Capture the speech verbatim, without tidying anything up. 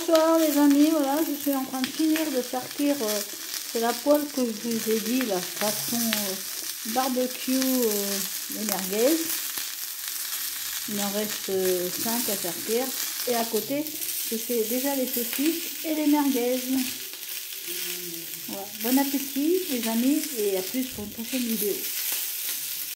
Bonsoir les amis, voilà, je suis en train de finir de faire cuire, euh, c'est la poêle que je vous ai dit, la façon euh, barbecue, euh, les merguez. Il en reste euh, cinq à faire cuire. Et à côté, je fais déjà les saucisses et les merguez. Voilà. Bon appétit les amis et à plus pour une prochaine vidéo.